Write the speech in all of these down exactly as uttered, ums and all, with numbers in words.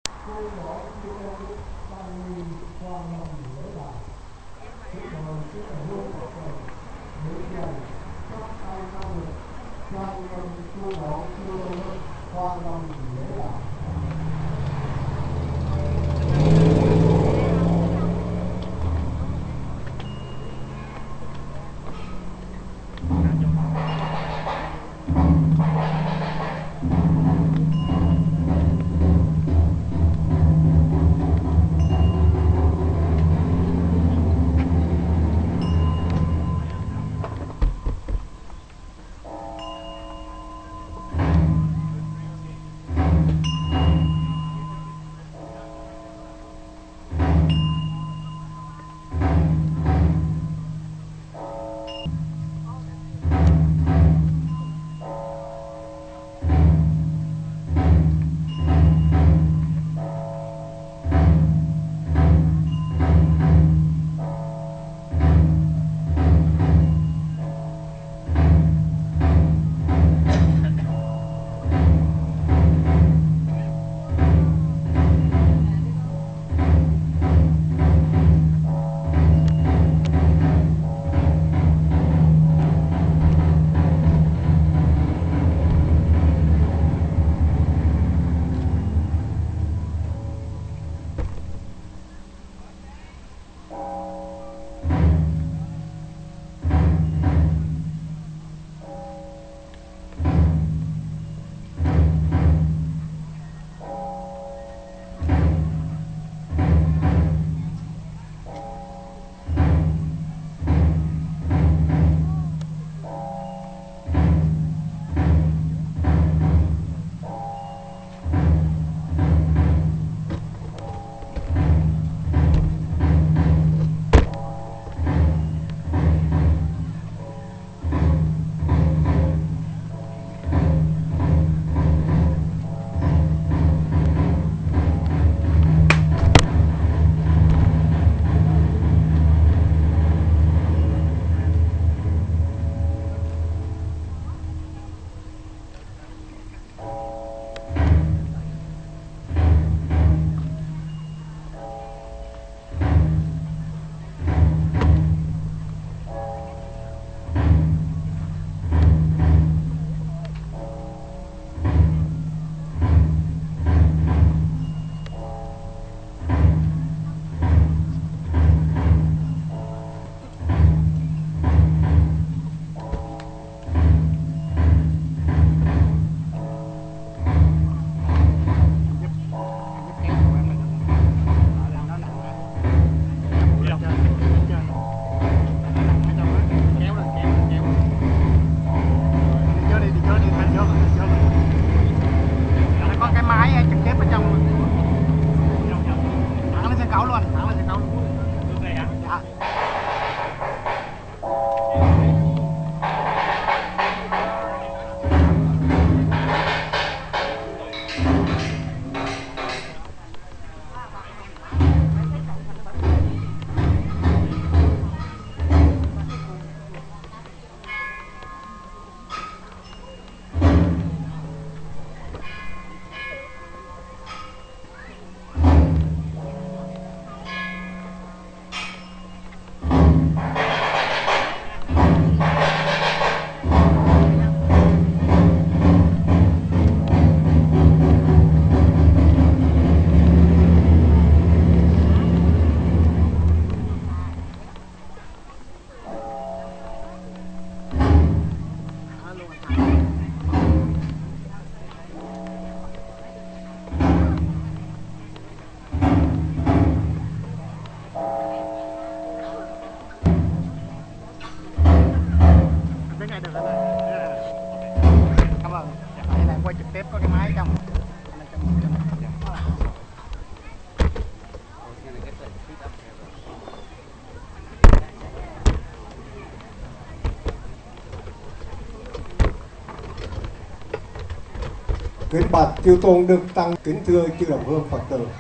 Kính bạch chư tôn đức tăng, kính thưa chư đồng hương Phật tử.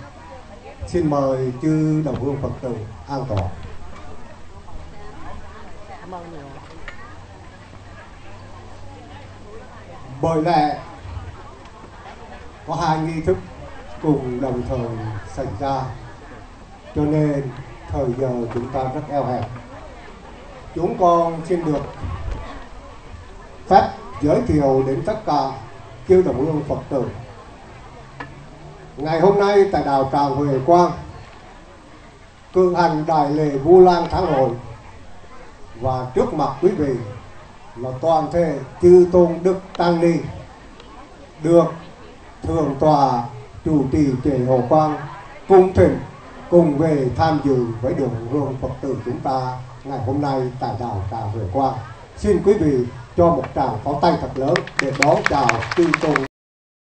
Xin mời chư đồng hương Phật tử an tọa. Bởi lẽ có hai nghi thức cùng đồng thời xảy ra, cho nên thời giờ chúng ta rất eo hẹp. Chúng con xin được phép giới thiệu đến tất cả chư đồng hương Phật tử. Ngày hôm nay tại đạo tràng Huệ Quang cử hành đại lễ Vu Lan tháng hội, và trước mặt quý vị là toàn thể chư tôn đức tăng ni được thượng tọa chủ trì trì Hồ Quang cung thỉnh cùng về tham dự với đường hương Phật tử chúng ta ngày hôm nay tại đạo tràng Huệ Quang. Xin quý vị cho một tràng pháo tay thật lớn để đón chào chư tôn